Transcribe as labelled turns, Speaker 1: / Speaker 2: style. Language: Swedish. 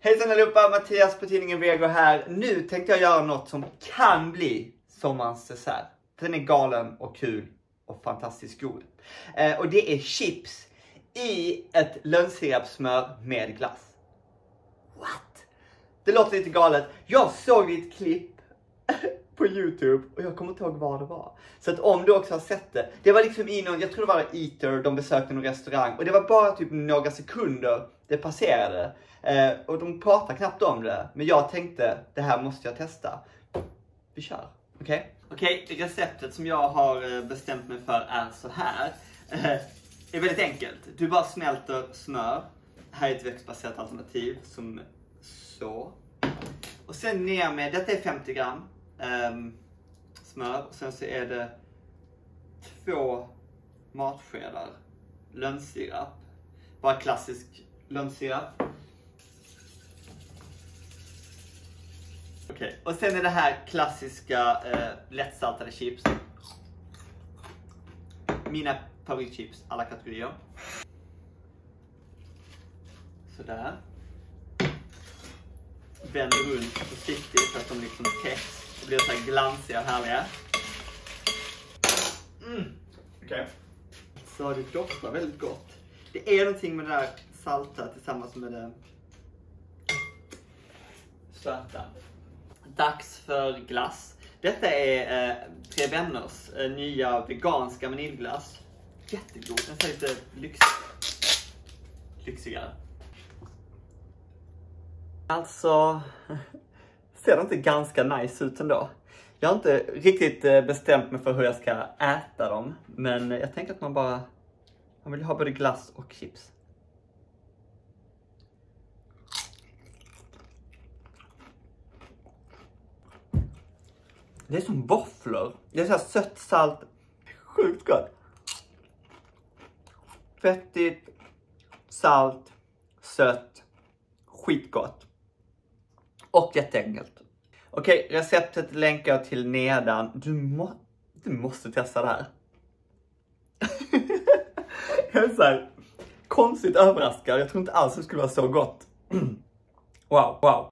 Speaker 1: Hejsan allihopa, Mattias på tidningen Vego här. Nu tänkte jag göra något som kan bli sommarens dessert. Den är galen och kul och fantastiskt god. Och det är chips i ett lönnsirapssmör med glass. What? Det låter lite galet. Jag såg ett klipp på YouTube och jag kommer inte ihåg vad det var. Så att om du också har sett det. Det var liksom i någon, jag tror det var Eater, de besökte någon restaurang. Och det var bara typ några sekunder det passerade. Och de pratar knappt om det. Men jag tänkte, det här måste jag testa. Vi kör, okej? Okej, receptet som jag har bestämt mig för är så här. Det är väldigt enkelt. Du bara smälter smör. Här är ett växtbaserat alternativ som så. Och sen ner med, detta är 50 gram smör. Och sen så är det 2 matskedar lönnsirap. Bara klassisk lönnsirap. Okej. Och sen är det här klassiska lättsaltade chips. Mina favoritchips, alla kategorier. Sådär. Vänder runt försiktigt så att de liksom täcks. Det blir så här glansiga och härliga. Okej. Så det doftar väldigt gott. Det är någonting med det där salta tillsammans med det söta. Dags för glass. Detta är Tre Vänners nya veganska vaniljglass. Jättegod. Den ser lite lyxigare. Alltså, ser det inte ganska nice ut ändå? Jag har inte riktigt bestämt mig för hur jag ska äta dem. Men jag tänker att man vill ha både glass och chips. Det är som våfflor. Det är så här sött, salt. Sjukt gott. Fettigt, salt, sött. Skitgott. Och jätteenkelt. Okej, receptet länkar jag till nedan. Du måste testa det här. Jag är så här konstigt överraskad. Jag tror inte alls det skulle vara så gott. Wow.